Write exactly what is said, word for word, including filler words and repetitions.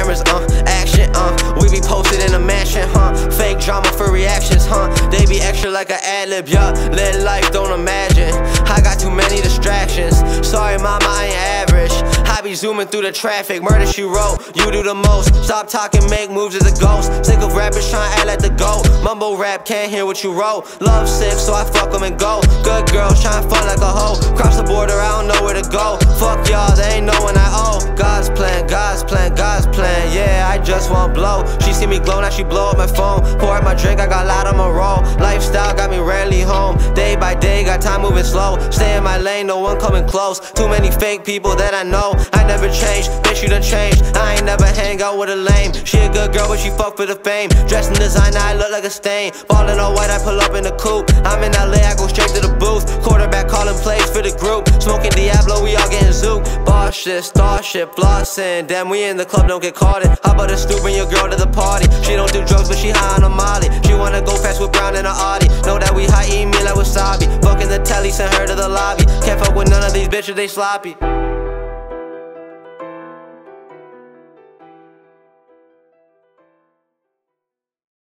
cameras, uh, action, uh. We be posted in a mansion, huh? Fake drama for reactions, huh? They be extra like an ad-lib, yeah. Live life, don't imagine. I got too many distractions. Sorry mama, I ain't average. I be zooming through the traffic, murder she wrote. You do the most, stop talking, make moves as a ghost. Sick of rappers trying to act like the GOAT. Mumble rap, can't hear what you wrote. Love sick, so I fuck them and go. Good girls trying to fun like a hoe. Cross the border, I don't know where to go. Fuck y'all, they ain't knowing I owe. God's plan, God's plan, God's plan. Yeah, I just want blow. She see me glow, now she blow up my phone. Pour out my drink, I got loud on my roll. Lifestyle got me rarely home. Day by day, got time moving slow. Stay in my lane, no one coming close. Too many fake people that I know. I never changed, bitch you done changed. I ain't never hang out with a lame. She a good girl but she fuck for the fame. Dressed in designer, I look like a stain. Ballin' all white, I pull up in the coupe. I'm in L A, I go straight to the booth. Quarterback calling plays for the group. Smoking Diablo, we all getting zooped. Boss shit, star shit, flossin'. Damn, we in the club, don't get caught in. How about a stoop, bring your girl to the party? She don't do drugs but she high on a molly. She wanna go fast with Brown and a Audi. Know that we high, eat me like wasabi. Fucking the telly, send her to the lobby. Can't fuck with none of these bitches, they sloppy.